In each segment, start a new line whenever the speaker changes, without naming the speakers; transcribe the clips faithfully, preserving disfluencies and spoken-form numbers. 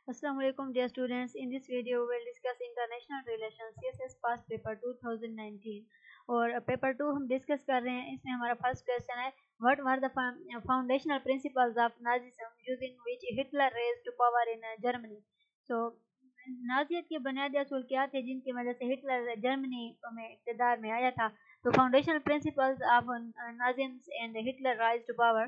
Assalamu alaikum dear students. In this video we will discuss international relations C S S past paper twenty nineteen और paper two हम discuss कर रहे हैं. इसमें हमारा first question है what were the foundational principles of Nazism using which Hitler raise to power in Germany. So नाजियत के बुनियादी असूल क्या थे जिनकी वजह से हिटलर जर्मनी में इक़्तिदार में आया था. तो foundational principles of Nazism and Hitler rise to power.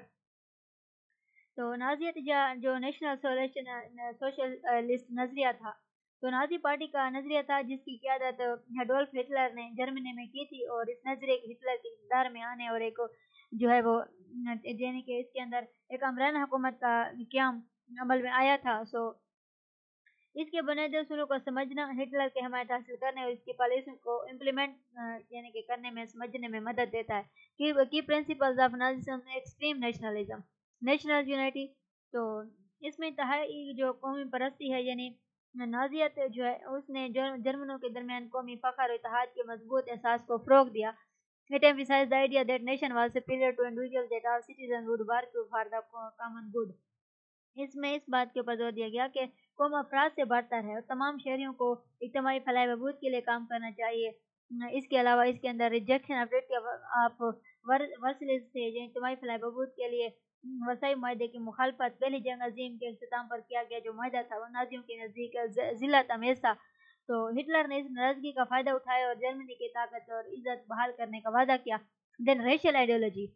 तो नाजियत जो नेशनल सोशलिस्ट नजरिया था, तो नाजी पार्टी का नजरिया था जिसकी क़यादत एडोल्फ हिटलर ने जर्मनी में की थी. और इस नजरिए के हिटलर के इक़्तिदार में आने और एक जो है वो यानी कि इसके अंदर एक अमराना हुकूमत का क़याम अमल में आया था. सो इसके बुनियादी असूलों को समझना हिटलर की हमायत हासिल करने और इसकी पॉलिसी को इम्प्लीमेंट यानी कि करने में समझने में मदद देता है. की की principles of Nazism, extreme nationalism, national unity. तो इसमें तहाई जो कौमी परस्ती है यानी नाजियत जो है उसने जर्मनों के दरमियान कौमी फ़ख्र और इत्तेहाद के मजबूत एहसास को फ़रोग़ दिया. It emphasized the idea that nation was superior to individuals, that all citizens would work for the common good. इसमें इस बात के ऊपर जोर दिया गया कि कौम अफराद से बढ़कर है और तमाम शहरियों को इज्तिमाई फलाह बहबूद के लिए काम करना चाहिए. इसके अलावा इसके अंदर रिजेक्शन ऑफ वर्सलेस थे इज्तिमाई फलाह बहबूद के लिए वसाई माहदे की मुखालफत पहली जंग अजीम के अख्ताम पर किया गया जो माहदा था वो नाजियों के नज़दीक ज़िल्लत अमेज़ था. तो हिटलर ने इस नाराज़गी का फ़ायदा उठाया और जर्मनी की ताकत और इज़्ज़त बहाल करने का वादा किया. Then racial ideology,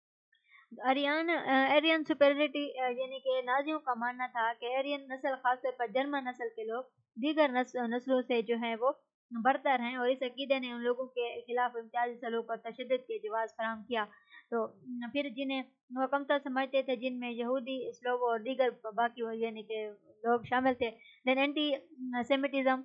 Aryan Aryan superiority यानी कि नाजियों का मानना था कि एरियन नस्ल खासतौर पर जर्मन नस्ल के लोग दीगर नस्लों से जो है वो बढ़तर हैं और इस अकीदे ने उन लोगों के खिलाफ इम्तियाजी सलूक और तशद्दुद के जवाब फराहम किया. तो फिर जिन्हें वो कमतर समझते थे जिनमें यहूदी, स्लोव और दीगर बाकी यानी कि लोग शामिल थे. देन एंटी सेमिटिज़म,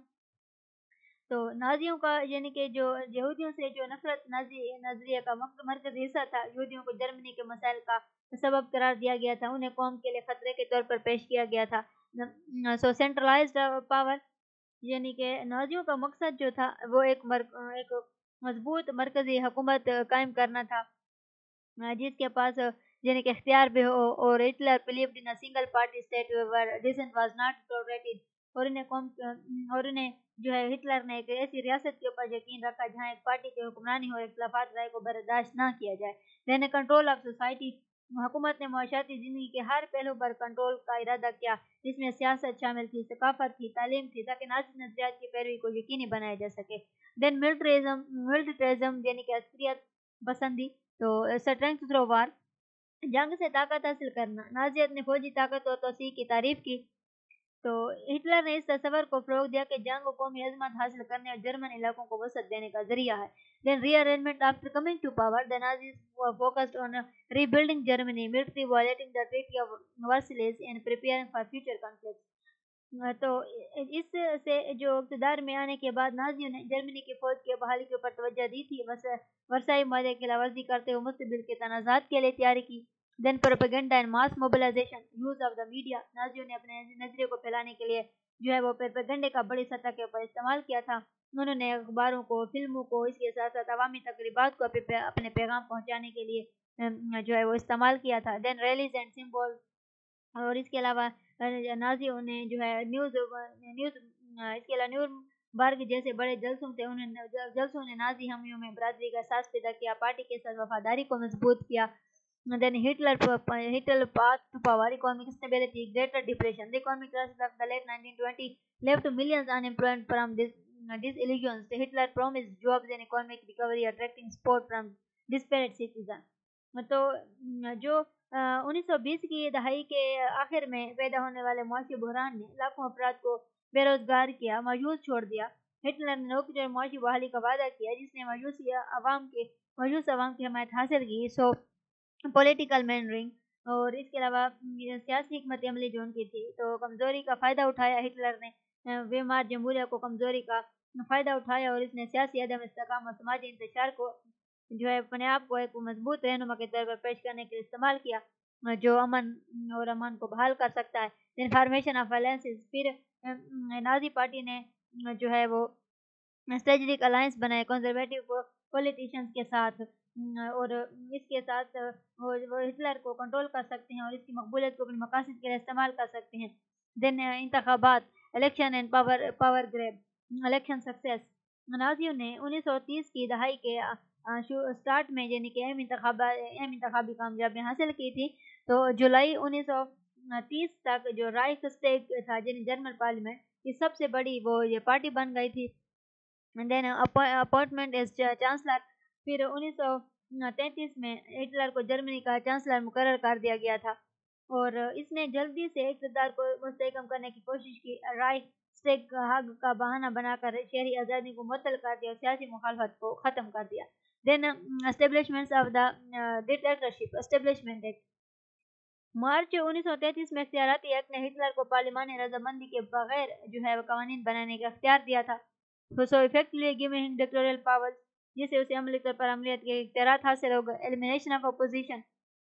तो नाजियों का यानी कि जो यहूदियों से जो नफरत नाजी नजरिया का मरकज़ी हिस्सा था, यहूदियों को जर्मनी के मसाइल का सबब करार दिया गया था, उन्हें कौम के लिए खतरे के तौर पर पेश किया गया था. सो सेंट्रलाइज्ड पावर यानी कि नाजियों का मकसद जो था वो एक मर, एक मजबूत मरकज़ी हुकूमत कायम करना था जिसके पास यानी कि इख्तियार भी हो. और Hitler believed in a single party state where dissent was not tolerated. और इन्हें कौम और इन्हें जो है हिटलर ने एक ऐसी रियासत के ऊपर यकीन रखा जहाँ एक पार्टी की हुक्मरानी हो इख्तिलाफात राय को बर्दाश्त ना किया जाए. देन कंट्रोल ऑफ सोसाइटी, हुकूमत ने मुआशराती ज़िंदगी के हर पहलू पर कंट्रोल का इरादा किया जिसमें सियासत शामिल थी, सकाफत थी, तालीम थी, ताकि नाज़ी नज़रियात की पैरवी को यकीनी बनाया जा सके. देन मिलिट्रिज्म, मिलिट्रिज्म यानी कि अस्करियत पसंदी, तो स्ट्रेंथ थ्रू वार, जंग से ताकत हासिल करना. नाजियत ने फौजी ताकत और तोसी की तारीफ की. तो हिटलर ने इस तस्वर को फ़रोग़ दिया कि जंग कौमी अज़मत हासिल करने और जर्मन इलाकों को वसअत देने का जरिया है. Then rearrangement, after coming to power the Nazis focused on rebuilding Germany, military violating the treaty of Versailles and preparing for future conflicts. तो इससे जो इक़्तिदार में आने के बाद नाजियों ने जर्मनी की फ़ौज की बहाली के ऊपर तवज्जो दी थी. वर्साई माहदे की खिलाफवर्जी करते हुए मुस्तक़बिल के तनाज़ात के लिए तैयारी की. Then propaganda and mass mobilization, use of the media, नाजियों ने अपने नज़रिए को फैलाने के लिए जो है वो प्रोपेगेंडे का बड़ी सतह के ऊपर इस्तेमाल किया था. उन्होंने अखबारों को, फिल्मों को, इसके साथ साथ अवामी तकरीबात को अपने पैगाम पहुँचाने के लिए जो है वो इस्तेमाल किया था. देन रैलीज एंड सिम्बॉल, और इसके अलावा नाजियों ने जो है न्यूज़ न्यूज़ इसके अलावा न्यूरमबर्ग जैसे बड़े जलसों से उन्होंने जलसों ने नाजी हमियों में बरादरी का एहसास पैदा किया, पार्टी के साथ वफादारी को मजबूत किया. Then Hitler Hitler path to power, economic stability, Greater Depression. The economic crisis of the late nineteen twenties left millions unemployed from this these illusions. Hitler promised jobs and economic recovery, attracting support from disparate citizens. तो जो उन्नीस सौ बीस की दहाई के आखिर में पैदा होने वाले मुआशी बहरान ने लाखों अफराद को बेरोजगार किया, मायूस छोड़ दिया. हिटलर ने नौकरी और मुआशी बहाली का वादा किया जिसने मायूसी अवाम के मायूस अवाम की हमायत हासिल की. सो पॉलिटिकल मैनरिंग, और इसके अलावा सियासी हिकमत अमली जो उनकी थी, तो कमज़ोरी का फ़ायदा उठाया हिटलर ने. बेमार जमहूरिया को कमज़ोरी का फ़ायदा उठाया और इसने सियासी अदम इस्तेकाम और समाजी इंतशार को जो है अपने आप को एक मजबूत रहनुमा के तौर पर पेश करने के लिए इस्तेमाल किया जो अमन और अमान को बहाल कर सकता है. देन फॉर्मेशन ऑफ अलायंसेस, फिर नाजी पार्टी ने जो है वो स्ट्रेटेजिक अलायंस बनाए कंजर्वेटिव पॉलिटिशियंस के साथ, और इसके साथ वो वो हिटलर को कंट्रोल कर सकते हैं और इसकी मकबूलियत को अपने मकासद के लिए इस्तेमाल कर सकते हैं. دین انتخابات election and power power grab election success نازیوں نے انیس سو تیس کی دہائی کے اسٹارٹ میں یعنی کہ اہم انتخابات اہم انتخابی کامیابیاں حاصل کی تھی. تو جولائی انیس سو تیس تک جو رائخ اسٹیگ تھا یعنی جرمن پارلیمنٹ کی سب سے بڑی وہ یہ پارٹی بن گئی تھی. دین اپوائنٹمنٹ ایز چانسلر پھر انیس سو تینتیس میں ہٹلر کو جرمنی کا چانسلر مقرر کر دیا گیا تھا اور اس نے جلدی سے اقتدار کو مستحکم کرنے کی کوشش کی. رائخ اسٹیگ حق کا بہانہ بنا کر شہری آزادی کو معطل کر دیا اور سیاسی مخالفت کو ختم کر دیا. Then establishment of the dictatorship establishment act March انیس سو تینتیس میں اختیاراتی ایکٹ نے ہٹلر کو پارلیمانی رضامندی کے بغیر جو ہے وہ قوانین بنانے کا اختیار دیا تھا. سو افیکٹلی گیونگ ڈکٹوریل پاورز جسے اسے عملی طور پر عملیات کے اختیارات حاصل ہو گئے. ایلیمینیشن آف اپوزیشن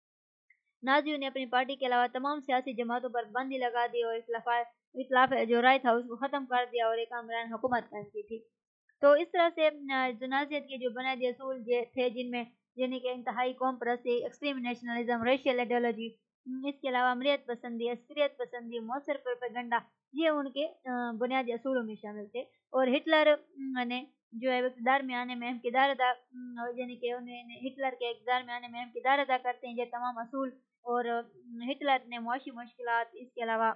نازیوں نے اپنی پارٹی کے علاوہ تمام سیاسی جماعتوں پر بندی لگا دی اور اختلاف جو رائے تھا اس کو ختم کر دیا اور ایک آمران حکومت قائم کی تھی. تو اس طرح سے نازیت کے جو بنیادی اصول تھے جن میں یعنی کہ انتہائی قوم پرستی ایکسٹریم نیشنلزم ریشیل آئیڈیالوجی اس کے علاوہ عملیت پسندی عسکریت پسندی مؤثر پروپیگنڈا یہ ان کے بنیادی اصولوں میں شامل تھے. اور ہٹلر نے جو ہے اقتدار میں آنے میں اہم کردار ادا یعنی کہ انہیں ہٹلر کے اقتدار میں آنے میں اہم کردار ادا کرتے ہیں یہ تمام اصول. اور ہٹلر نے معاشی مشکلات اس کے علاوہ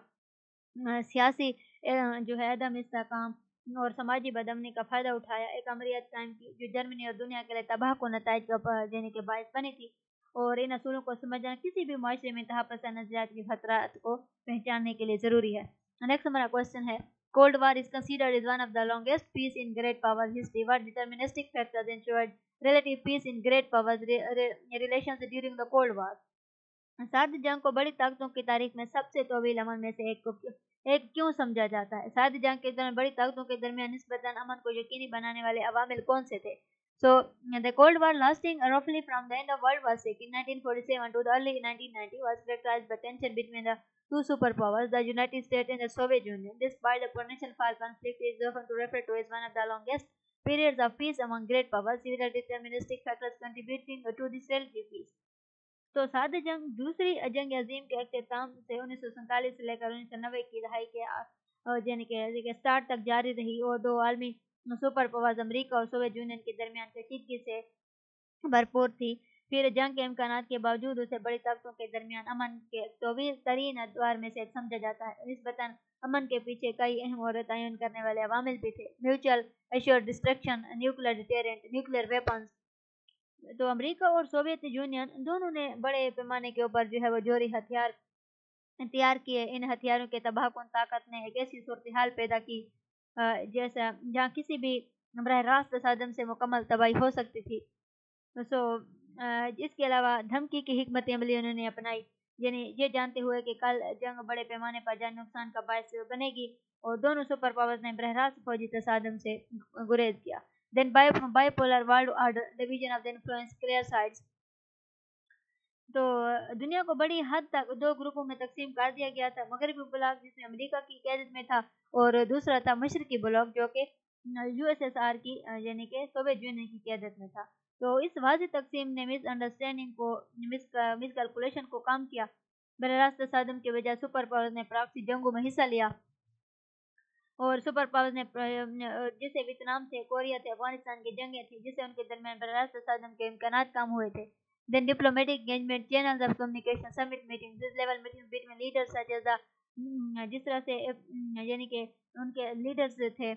سیاسی جو ہے عدم استحکام اور سماجی بدامنی کا فائدہ اٹھایا ایک عملیات قائم کی جو جرمنی اور دنیا کے لیے تباہ کو نتائج کا دینے کے باعث بنی تھی. اور ان اصولوں کو سمجھنا کسی بھی معاشرے میں انتہا پسند نظریات کے خطرات کو پہچاننے کے لیے ضروری ہے. نیکسٹ ہمارا کوشچن ہے Cold War is considered as one of the longest peace in great power history. What deterministic factors ensured relative peace in great powers relations during the Cold War? سرد جنگ کو بڑی طاقتوں کی تاریخ میں سب سے طویل امن میں سے ایک کو ایک کیوں سمجھا جاتا ہے؟ سرد جنگ کے دوران بڑی طاقتوں کے درمیان نسبتاً امن کو یقینی بنانے والے عوامل کون سے تھے؟ So the Cold War lasting roughly from the end of World War Second in nineteen forty-seven to the early nineteen nineties was characterized by tension between the two superpowers, the United States and the Soviet Union. Despite the potential for conflict, it is often referred to as one of the longest periods of peace among great powers. Several deterministic factors contributing to this relative peace. تو سرد جنگ دوسری جنگ عظیم کے اختتام سے انیس سو سینتالیس سے لے کر انیس سو نوے کی دہائی کے یعنی کہ اسٹارٹ تک جاری رہی اور دو عالمی سپر پاورز امریکہ اور سوویت یونین کے درمیان کشیدگی سے بھرپور تھی. پھر جنگ کے امکانات کے باوجود اسے بڑی طاقتوں کے درمیان امن کے طویل ترین ادوار میں سے ایک سمجھا جاتا ہے. نسبتاً امن کے پیچھے کئی اہم اور تعین کرنے والے عوامل بھی تھے. Mutual assured destruction nuclear deterrent nuclear weapons. تو امریکہ اور سوویت یونین دونوں نے بڑے پیمانے کے اوپر جو ہے وہ جوہری ہتھیار تیار کیے. ان ہتھیاروں کے تباہ کن طاقت نے ایک ایسی صورتحال پیدا کی جیسا جہاں کسی بھی براہ راست تصادم سے مکمل تباہی ہو سکتی تھی. سو اس کے علاوہ دھمکی کی حکمت عملی انہوں نے اپنائی یعنی یہ جانتے ہوئے کہ کل جنگ بڑے پیمانے پر جان نقصان کا باعث بنے گی اور دونوں سپر پاورز نے براہ راست فوجی تصادم سے گریز کیا. Then bipolar world order division of the influence clear sides. تو دنیا کو بڑی حد تک دو گروپوں میں تقسیم کر دیا گیا تھا. مغربی بلاک جس میں امریکہ کی قیادت میں تھا اور دوسرا تھا مشرقی بلاک جو کہ یو ایس ایس آر کی یعنی کہ سوویت یونین کی قیادت میں تھا. تو اس واضح تقسیم نے مس انڈرسٹینڈنگ کو مس کیلکولیشن کو کام کیا. براہ راست تصادم کے بجائے سپر پاورز نے پراکسی جنگوں میں حصہ لیا اور سپر پاورز نے جسے ویتنام تھے کوریا تھے افغانستان کی جنگیں تھیں جسے ان کے درمیان براہ راست تصادم کے امکانات کم ہوئے تھے. Then diplomatic engagement channels of communication summit meetings this level meetings between leaders such as the جس طرح سے یعنی کہ ان کے لیڈرز تھے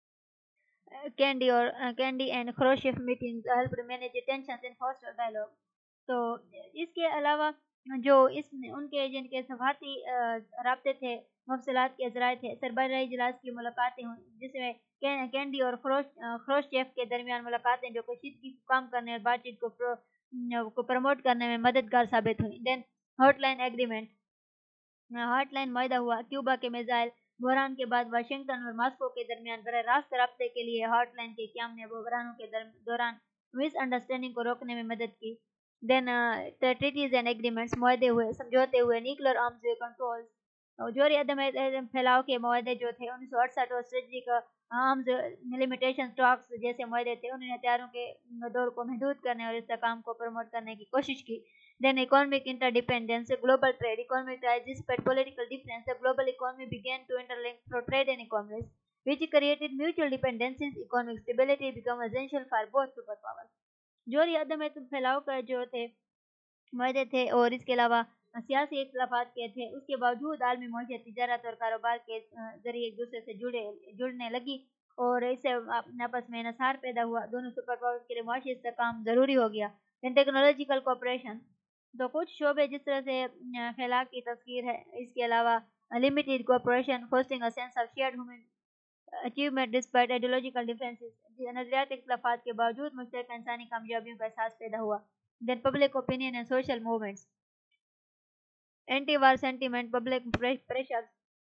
کینڈی اور Kennedy and Khrushchev meetings help manage tensions and foster dialogue. تو اس کے علاوہ جو اس ان کے جن کے صفحاتی رابطے تھے مفصلات کے ذرائع تھے سربراہی اجلاس کی ملاقاتیں ہوئیں جس میں کینڈی اور خروشچیف کے درمیان ملاقاتیں جو کشیدگی کو کم کرنے اور بات چیت کو کو پروموٹ کرنے میں مددگار ثابت ہوئی. Then hotline agreement hotline معاہدہ ہوا. کیوبا کے میزائل بحران کے بعد واشنگٹن اور ماسکو کے درمیان براہ راست رابطے کے لیے ہاٹ لائن کے قیام نے بحرانوں کے دوران مس انڈرسٹینڈنگ کو روکنے میں مدد کی. دین ٹریٹیز اینڈ ایگریمنٹس معاہدے ہوئے سمجھوتے ہوئے نیوکلیئر آرمز کنٹرولز جوہری عدم پھیلاؤ کے معاہدے جو تھے انیس سو اڑسٹھ اور اسٹریٹجک آرمز لمیٹیشن ٹاکس جیسے معاہدے تھے. انہوں نے ہتھیاروں کے دور کو محدود کرنے اور استحکام کو پروموٹ کرنے کی کوشش کی. then economic interdependence, global trade, economic rise despite political difference, the global economy began to interlink through trade and commerce, which created mutual dependencies. Economic stability became essential for both superpowers. जो रियादत में तुम फैलाव का जो थे मुआहदे थे और इसके अलावा सियासी इख्तलाफात के थे, उसके बावजूद आलमी मईशत, तिजारत और कारोबार के जरिए एक दूसरे से जुड़े जुड़ने लगी और इससे अपने आपस में इन्हिसार पैदा हुआ। दोनों सुपर पावर्स के लिए मुआशी इस्तेहकाम ज़रूरी हो गया। दैन टेक्नोलॉजिकल कोऑपरेशन, तो कुछ शोबे जिस तरह से फैलाव की तस्वीर है, इसके अलावा limited cooperation fostering a sense of shared human achievement despite ideological differences, नजरियाती इख्तलाफात के बावजूद मुश्तरका इंसानी कामयाबियों का एहसास पैदा हुआ। Then public opinion and social movements, anti war sentiment, public pressure,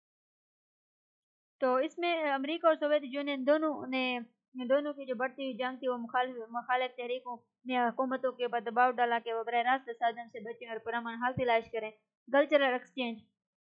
तो इसमें अमेरिका और सोवियत यूनियन दोनों ने दोनों की जो बढ़ती हुई जंग थी वो मुखालिफ मुखालिफ तहरीकों ने हुकूमतों के ऊपर दबाव डाला कि वो बरह रास्त साधन से बचें और पुरअमन हाल तलाश करें। कल्चरल एक्सचेंज,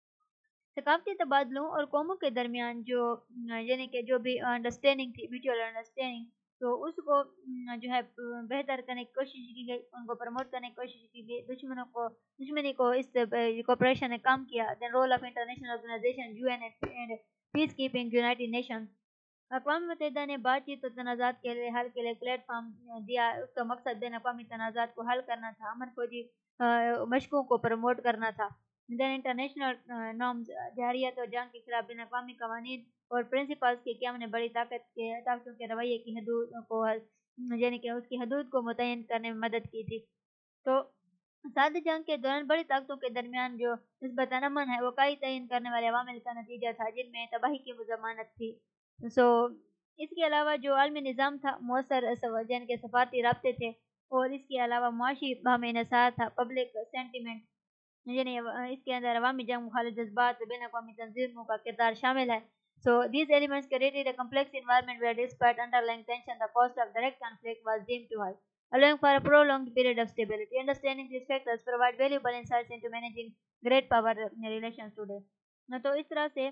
सकाफती तबादलों और कौमों के दरमियान जो यानी कि जो भी अंडरस्टैंडिंग थी, म्यूचुअल अंडरस्टैंडिंग, तो उसको जो है बेहतर करने की कोशिश की गई, उनको प्रमोट करने की कोशिश की गई। दुश्मनों को दुश्मनी को इस कोऑपरेशन ने कम किया। Then role of international organization UN and peacekeeping, United Nation, अक़वाम मुत्तहिदा ने बातचीत और तनाज़ात के लिए हल के लिए प्लेटफॉर्म दिया। उसका मकसद बैन अक़वामी तनाज़ात को हल करना था, अमन फौजी मशकों को प्रमोट करना था। देन इंटरनेशनल नॉर्म्स, जहरियत और जंग के खिलाफ बैन अक़वामी कवानीन और प्रिंसिपल्स के क़याम ने बड़ी ताकत के ताकतों के रवैये की हदूद को यानी कि उसकी हदूद को मुतय्यन करने में मदद की थी। तो साथ जंग के दौरान बड़ी ताकतों के दरमियान जो निस्बतन अमन है वो कई तयन करने वाले अवामिल का नतीजा था, जिनमें तबाही की ज़मानत थी। सो इसके अलावा जो आलमी निज़ाम था, मौसर यानी कि सफारती राब्ते थे, और इसके अलावा मुआशी बाहमी इन्हिसार था, पब्लिक सेंटिमेंट, यानी इसके अंदर अवामी जंग, मुखालिफ जज्बात, बैन अक़वामी तंजीमों का किरदार शामिल है। So these elements created a complex environment where despite underlying tension, the cost of direct conflict was deemed too high, allowing for a prolonged period of stability. Understanding these factors provide valuable insights into managing great power relations today. तो इस तरह से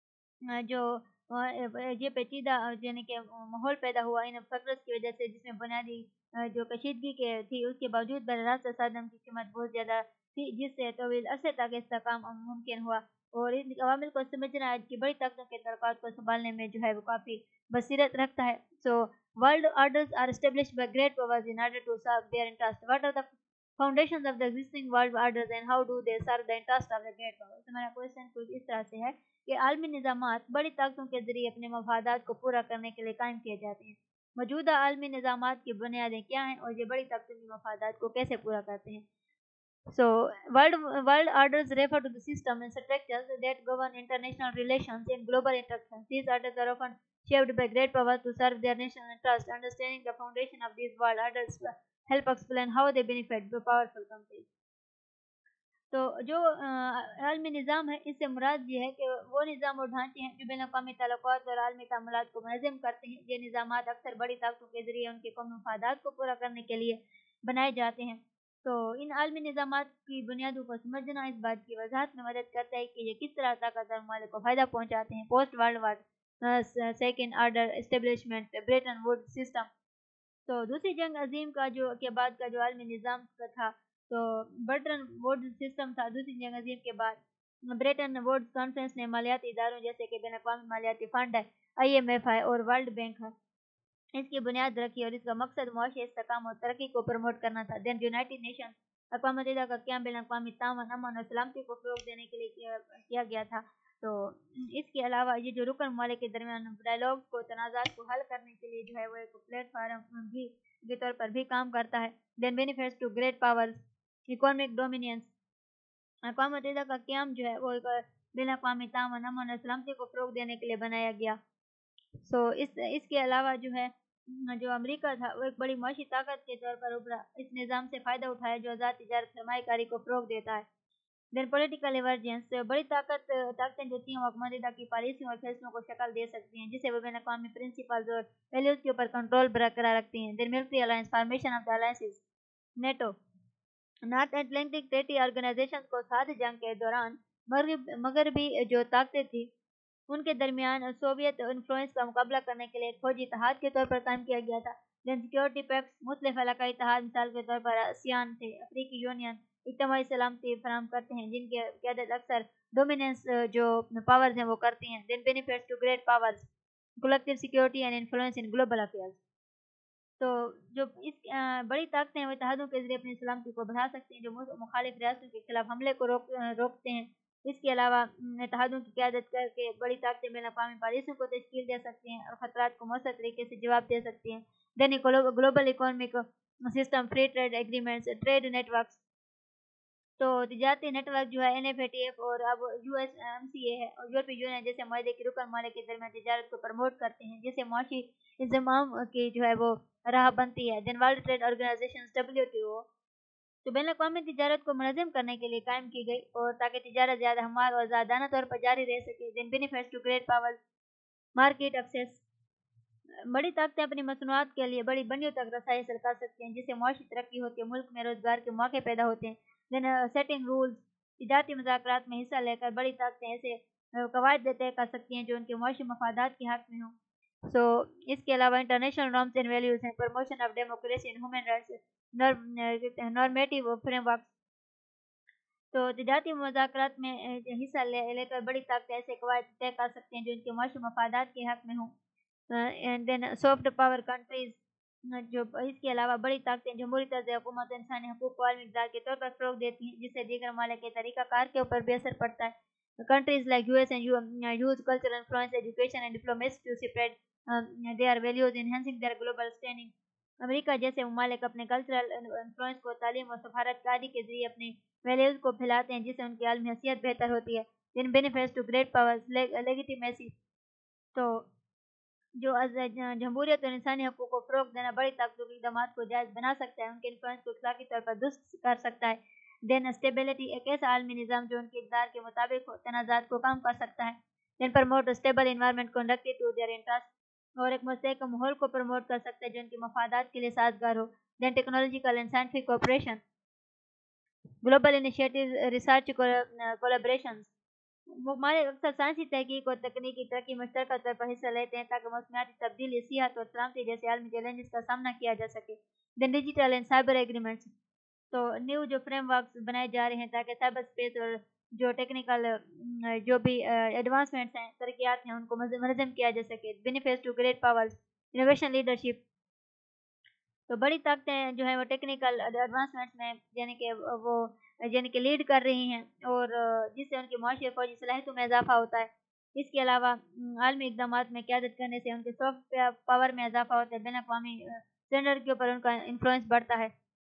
जो ये पेचीदा यानी कि माहौल पैदा हुआ इन फैक्टर्स की वजह से, जिसमें बुनियादी जो कशीदगी के थी उसके बावजूद बररास्त साधन की कीमत बहुत ज़्यादा थी, जिससे तवील अरसे तक इस्तेहकाम मुमकिन हुआ। और इन अवामिल को समझना आज की बड़ी ताकतों के तरक़ात को संभालने में जो है वो काफ़ी बसीरत रखता है। So world orders are established by great powers in order to serve their interest. What are the foundations of the existing world orders and how do they serve the interest of the great powers. हमारा question कुछ इस तरह से है कि आलमी निज़ामात बड़ी ताकतों के ज़रिए अपने मफादात को पूरा करने के लिए कायम किए जाते हैं। मौजूदा आलमी निज़ामात की बुनियादें क्या हैं और ये बड़ी ताकतों की मफादात को कैसे पूरा करते हैं। So, world world orders refer to the system and structures that govern international relations and global interactions. These orders are often shaped by great powers to serve their national interest. Understanding the foundation of these world orders help explain how they benefit the powerful countries. तो जो आलमी निज़ाम है, इससे मुराद ये है कि वो निज़ाम और ढांचे हैं जो बैन-अक़वामी ताल्लुकात और आलमी तामुलात को मुनज़्ज़म करते हैं। ये निज़ामात अक्सर बड़ी ताकतों के ज़रिए उनके कौमी मफादात को पूरा करने के लिए बनाए जाते हैं। तो इन आलमी निज़ामात की बुनियादों को समझना इस बात की वजाहत में मदद करता है कि ये किस तरह ताकतवर ममालिक को फ़ायदा पहुँचाते हैं। Post world war second order establishment, Bretton Woods system, तो दूसरी जंग अजीम का जो के बाद का जो आलमी निज़ाम था, तो ब्रेटन वुड्स सिस्टम था। दूसरी जंग अजीम के बाद ब्रेटन वुड्स कॉन्फ्रेंस ने मालियाती इदारों जैसे कि बैन अक़वामी मालियाती फ़ंड है, आई एम एफ है और वर्ल्ड बैंक है, इसकी बुनियाद रखी और इसका मकसद मुआशी इस्तेहकाम और तरक्की को प्रमोट करना था। देन यूनाइटेड नेशन, अक़वाम मुत्तहिदा का क़याम बैन अक़वामी तामन, अमन और सलामती को फ़रोग़ देने के लिए किया, किया गया था। तो इसके अलावा ये जो रुकन ममालिक के दरमियान डायलॉग को, तनाज़ात को हल करने के लिए जो है वो एक प्लेटफार्म भी के तौर पर भी काम करता है। Then benefits to great powers, economic dominions, अक़वाम मुत्तहिदा का क़याम जो है वो बैन अक़वामी तामन, अमन और सलामती को फ़रोग़ देने के लिए बनाया गया। सो इस इसके अलावा जो है जो अमेरिका था वो एक बड़ी मुआशी ताकत के तौर पर उभरा। इस निज़ाम से फ़ायदा उठाया जो आज़ाद तिजारत, सरमायाकारी को फ़रोग़ देता है। देन पॉलिटिकल एवर्जेंस, बड़ी ताकत ताकतें जो थी वो अक़वाम मुत्तहिदा की पॉलिसियों और फैसलों को शक्ल दे सकती हैं, जिसे वो बैन अक़वामी प्रिंसिपल्स और वैल्यूज़ के ऊपर कंट्रोल बरकरार रखती हैं। Then military alliance, formation of the alliances, NATO, North Atlantic Treaty Organization को साथ जंग के दौरान मगरबी जो ताकतें थी उनके दरमियान सोवियत इन्फ्लुएंस का मुकाबला करने के लिए एक फौजी इत्तेहाद के तौर पर कायम किया गया था। देन सिक्योरिटी पैक्ट्स, मुख्तलिफ इलाकाई इत्तेहाद, मिसाल के तौर पर आसियान थे, अफ्रीकी यूनियन, اجتماعی سلامتی فراہم کرتے ہیں جن کی قیادت اکثر ڈومیننس جو پاورز ہیں وہ کرتی ہیں. Then benefits to great powers collective security and influence in global affairs. تو جو اس بڑی طاقتیں ہیں وہ اتحادوں کے ذریعے اپنی سلامتی کو بڑھا سکتے ہیں جو مخالف ریاستوں کے خلاف حملے کو روک روکتے ہیں. اس کے علاوہ اتحادوں کی قیادت کر کے بڑی طاقتیں بین الاقوامی پالیسیوں کو تشکیل دے سکتی ہیں اور خطرات کو مؤثر طریقے سے جواب دے سکتی ہیں. Then global economic system free trade agreements trade networks. تو تجارتی نیٹ ورک جو ہے N F A T F اور اب U S M C A ہے اور یورپی یونین جیسے معاہدے کے رکن ممالک کے درمیان تجارت کو پروموٹ کرتے ہیں جسے معاشی انضمام کی جو ہے وہ راہ بنتی ہے. Then world trade organization W T O تو بین الاقوامی تجارت کو منظم کرنے کے لیے قائم کی گئی اور تاکہ تجارت زیادہ ہموار اور آزادانہ طور پر جاری رہ سکے. Then benefits to great power market access. بڑی طاقتیں اپنی مصنوعات کے لیے بڑی بنیوں تک رسائی حاصل کر سکتے ہیں جس سے معاشی ترقی ہوتی ہے ملک میں روزگار کے مواقع پیدا ہوتے ہیں. دین سیٹنگ رولز تجارتی مذاکرات میں حصہ لے کر بڑی طاقتیں ایسے قواعد طے کر سکتی ہیں جو ان کے معاشی مفادات کے حق میں ہوں. سو so, اس کے علاوہ انٹرنیشنل نارمز اینڈ ویلیوز ہیں promotion of democracy and human rights normative frameworks. تو تجارتی مذاکرات میں حصہ لے لے کر بڑی طاقتیں ایسے قواعد طے کر سکتے ہیں جو ان کے معاشی مفادات کے حق میں ہوں. And then soft power countries جو اس کے علاوہ بڑی طاقتیں جمہوری طرز حکومت انسانی حقوق کو عالمی اقدار کے طور پر فروغ دیتی ہیں جس سے دیگر ممالک کے طریقہ کار کے اوپر بھی اثر پڑتا ہے. Countries like U S and use cultural influence education and diplomacy to spread their values enhancing their global standing. امریکہ جیسے ممالک اپنے کلچرل انفلوئنس کو تعلیم اور سفارت کاری کے ذریعے اپنی ویلیوز کو پھیلاتے ہیں جس سے ان کی عالمی حیثیت بہتر ہوتی ہے. Then benefits to great powers legitimacy. تو جو جمہوریت اور انسانی حقوق کو فروغ دینا بڑی طاقتوں کے اقدامات کو جائز بنا سکتا ہے ان کے انفلوئنس کو اخلاقی طور پر درست کر سکتا ہے. دین اسٹیبلٹی ایک ایسا عالمی نظام جو ان کے اقدار کے مطابق تنازعات کو کم کر سکتا ہے. Then promote stable environment conducted to their interest اور ایک مستحکم ماحول کو پروموٹ کر سکتا ہے جو ان کے مفادات کے لیے سازگار ہو. Then technological and scientific cooperation global initiatives research collaborations. ممالک اکثر سائنسی تحقیق اور تکنیکی ترقی مشترکہ طور پر حصہ لیتے ہیں تاکہ موسمیاتی تبدیلی صحت اور سلامتی جیسے عالمی چیلنجز کا سامنا کیا جا سکے. Then digital and cyber agreements. تو نیو جو فریم ورکس بنائے جا رہے ہیں تاکہ سائبر اسپیس اور جو ٹیکنیکل جو بھی ایڈوانسمنٹس ہیں ترقیات ہیں ان کو منظم کیا جا سکے. Benefits to great powers innovation leadership. تو بڑی طاقتیں جو ہیں وہ ٹیکنیکل ایڈوانسمنٹس میں یعنی کہ وہ یعنی کہ لیڈ کر رہی ہیں اور جس سے ان کی معاشی اور فوجی صلاحیتوں میں اضافہ ہوتا ہے. اس کے علاوہ عالمی اقدامات میں قیادت کرنے سے ان کے سافٹ پاور میں اضافہ ہوتا ہے بین الاقوامی اسٹینڈرڈ کے اوپر ان کا انفلوئنس بڑھتا ہے.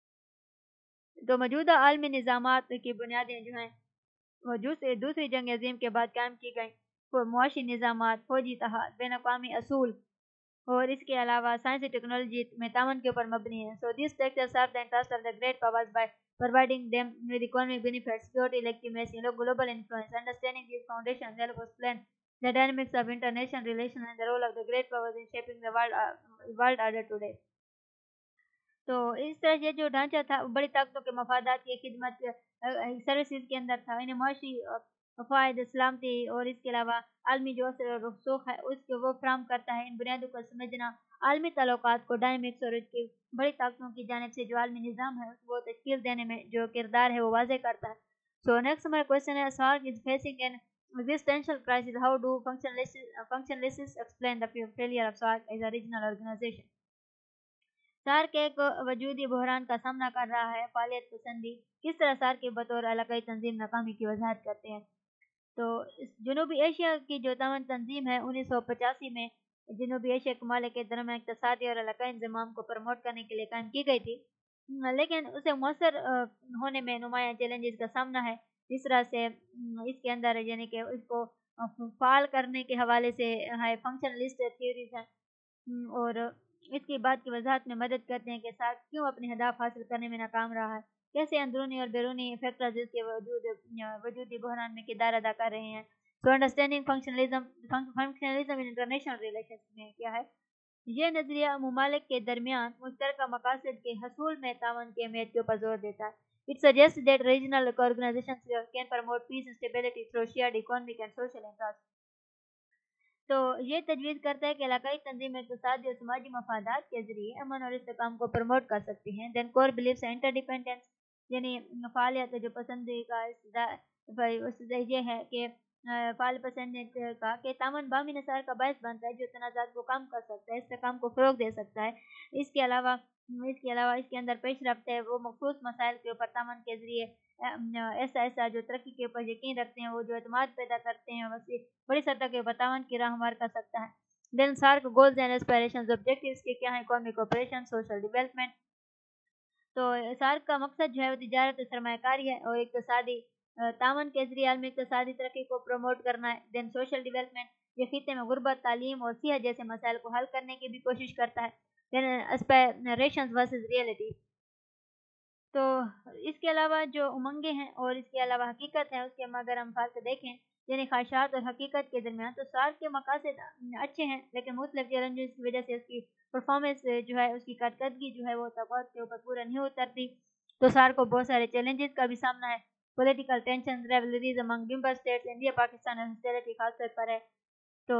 تو موجودہ عالمی نظامات کی بنیادیں جو ہیں وہ دوسری جنگ عظیم کے بعد قائم کی گئیں. معاشی نظامات فوجی اتحاد بین الاقوامی اصول اور اس کے علاوہ سائنسی ٹیکنالوجی میں تعاون کے اوپر مبنی ہے. So these structure serve the interest of the great powers by providing them with economic benefits, security, legitimacy, global influence. Understanding these foundations help us plan the dynamics of international relations and the role of the great powers in shaping the world, uh, world order today. تو اس طرح یہ جو ڈھانچہ تھا بڑی طاقتوں کے مفادات کی خدمت سروسز کے اندر تھا. انہیں معاشی فائدہ سلامتی اور اس کے علاوہ عالمی جو اثر و رسوخ ہے اس کو وہ فراہم کرتا ہے. ان بنیادوں کو سمجھنا عالمی تعلقات کو ڈائنامکس اور اس کی بڑی طاقتوں کی جانب سے جو عالمی نظام ہے وہ تشکیل دینے میں جو کردار ہے وہ واضح کرتا ہے. سو نیکسٹ ہمارا کوشچن ہے SAARC is facing an existential crisis how do functionalists explain the failure of SAARC as a regional organization. SAARC ایک وجودی بحران کا سامنا کر رہا ہے. فعالیت پسندی کس طرح سارک کے بطور علاقائی تنظیم ناکامی کی وضاحت کرتے ہیں. تو جنوبی ایشیا کی جو تعاون تنظیم ہے انیس سو پچاسی میں جنوبی ایشیا کے ممالک کے درمیان اقتصادی اور علاقائی انضمام کو پروموٹ کرنے کے لیے قائم کی گئی تھی لیکن اسے مؤثر ہونے میں نمایاں چیلنجز کا سامنا ہے. اس طرح سے اس کے اندر یعنی کہ اس کو فعال کرنے کے حوالے سے ہے فنکشنلسٹ تھیوریز ہیں اور اس کی بات کی وضاحت میں مدد کرتے ہیں کہ سارک کیوں اپنے اہداف حاصل کرنے میں ناکام رہا ہے, کیسے اندرونی اور بیرونی فیکٹرز اس کے وجود وجودی بحران میں کردار ادا کر رہے ہیں. So understanding functionalism functionalism in international relations میں کیا ہے. یہ نظریہ ممالک کے درمیان مشترکہ مقاصد کے حصول میں تعاون کی اہمیت کے اوپر زور دیتا ہے. It suggests that regional organizations can promote peace and stability through shared economic and social interests. تو یہ تجویز کرتا ہے کہ علاقائی تنظیم اقتصادی اور سماجی مفادات کے ذریعے امن اور استحکام کو پروموٹ کر سکتی ہیں. Then core beliefs interdependence یعنی فعالیت جو پسندیدہ یہ ہے کہ فعال پسند کا کہ تعاون باہمی نصار کا باعث بنتا ہے جو تنازعات کو کم کر سکتا ہے، استحکام کو فروغ دے سکتا ہے۔ اس کے علاوہ اس کے علاوہ اس کے اندر پیش رفت ہے، وہ مخصوص مسائل کے اوپر تعاون کے ذریعے ایسا ایسا جو ترقی کے اوپر یقین رکھتے ہیں، وہ جو اعتماد پیدا کرتے ہیں، وسیع بڑی سطح کے تعاون کی راہ ہموار کر سکتا ہے۔ Then SAARC goals and aspirations objectives کے کیا ہیں؟ Economy cooperation, social development. تو سارک کا مقصد جو ہے وہ تجارت سرمایہ کاری ہے اور اقتصادی تعاون کے ذریعے عالمی اقتصادی ترقی کو پروموٹ کرنا ہے۔ دین سوشل ڈیولپمنٹ، یہ خطے میں غربت، تعلیم اور صحت جیسے مسائل کو حل کرنے کی بھی کوشش کرتا ہے۔ دین اسپائریشنز ورسز ریئلٹی، تو اس کے علاوہ جو امنگیں ہیں اور اس کے علاوہ حقیقت ہے، اس کے اگر ہم فرق دیکھیں یعنی خواہشات اور حقیقت کے درمیان، تو سارک کے مقاصد اچھے ہیں لیکن مختلف چیلنجز کی وجہ سے اس کی پرفارمنس جو ہے، اس کی کارکردگی جو ہے وہ توقعات کے اوپر پورا نہیں اترتی۔ تو سارک کو بہت سارے چیلنجز کا بھی سامنا ہے۔ Political tension, rivalries among member states, India Pakistan hostility خاص طور پر ہے۔ تو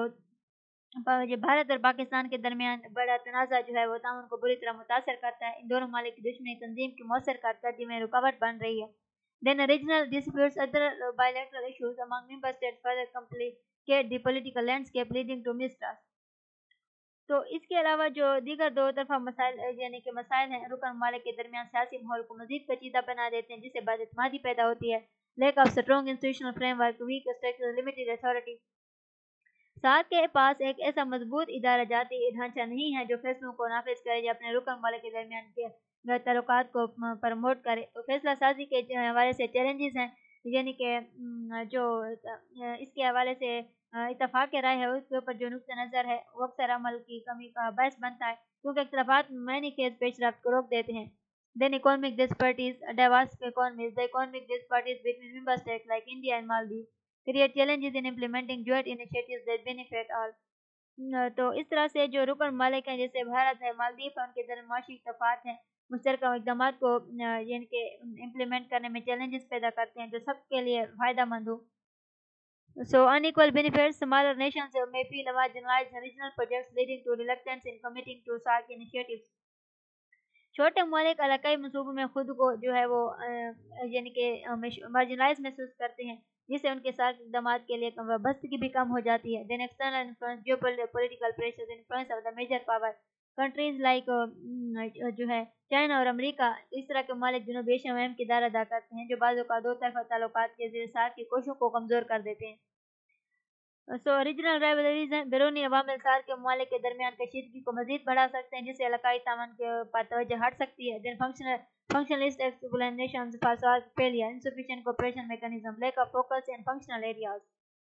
بھارت اور پاکستان کے درمیان بڑا تنازع جو ہے وہ تعاون کو بری طرح متاثر کرتا ہے۔ ان دونوں ممالک کی دشمنی تنظیم کی مؤثر کارکردگی میں رکاوٹ بن رہی ہے۔ Then regional disputes, other bilateral issues among member states further complicate the political landscape, leading to mistrust. تو اس کے علاوہ جو دیگر دو طرفہ مسائل یعنی کہ مسائل ہیں، رکن ممالک کے درمیان سیاسی ماحول کو مزید پیچیدہ بنا دیتے ہیں، جس سے بد اعتمادی پیدا ہوتی ہے۔ Lack of strong institutional framework, weak structure, limited authority. SAARC کے پاس ایک ایسا مضبوط ادارہ جاتی ڈھانچہ نہیں ہے جو فیصلوں کو نافذ کرے یا اپنے رکن ممالک کے درمیان کے تعلقات کو پروموٹ کرے۔ تو فیصلہ سازی کے حوالے سے چیلنجز ہیں، یعنی کہ جو اس کے حوالے سے اتفاق رائے ہے اس کے اوپر جو نقطہ نظر ہے وہ اکثر عمل کی کمی کا باعث بنتا ہے، کیونکہ اختلافات معنی خیز پیش رفت کو روک دیتے ہیں۔ Then economic disparities, diverse economies, the economic disparities between member states like India and Maldives create challenges in implementing joint initiatives that benefit all. تو اس طرح سے جو رکن ممالک ہیں جیسے بھارت ہے، مالدیپ ہے، ان کے درمیان معاشی اختلافات ہیں، مشترکہ اقدامات کو یعنی کہ امپلیمنٹ کرنے میں چیلنجز پیدا کرتے ہیں جو سب کے لیے فائدہ مند ہو۔ So unequal benefits, smaller nations may feel marginalized in regional projects, leading to reluctance in committing to SAARC initiatives. چھوٹے ممالک علاقائی منصوبوں میں خود کو جو ہے وہ یعنی کہ مارجنلائز محسوس کرتے ہیں، جس سے ان کے ساتھ اقدامات کے لیے وابستگی بھی کم ہو جاتی ہے۔ Then external influence, geopolitical pressures, influence of the major power countries like جو ہے چائنا اور امریکہ، اس طرح کے ممالک جنوبی ایشیا میں اہم کردار ادا کرتے ہیں جو بعض اوقات دو طرفہ تعلقات کے ذریعے سارک کی کوششوں کو کمزور کر دیتے ہیں۔ سو ریجنل رائیولریز ہیں، بیرونی عوامل سارک کے ممالک کے درمیان کشیدگی کو مزید بڑھا سکتے ہیں، جس سے علاقائی تعاون کے پر توجہ ہٹ سکتی ہے۔ Then functional functionalist explanations for SAARC failure, insufficient cooperation mechanism, lack of focus in functional areas.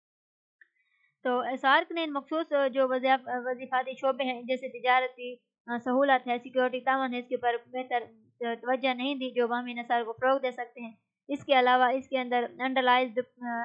تو سارک نے ان مخصوص جو وظیفاتی شعبے ہیں جیسے تجارتی سہولت ہے، سیکورٹی تعاون ہے، اس کے پر بہتر توجہ نہیں دی جو باہمی نصار کو فروغ دے سکتے ہیں۔ اس کے علاوہ اس کے اندر انڈرلائزڈ